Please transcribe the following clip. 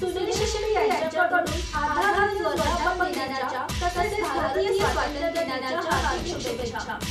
सुनील शेट्टी यांच्याकडून आधारभूत वर्धापन दिनाच्या तसेच भारतीय स्वातंत्र्य दिनाच्या हार्दिक शुभेच्छा।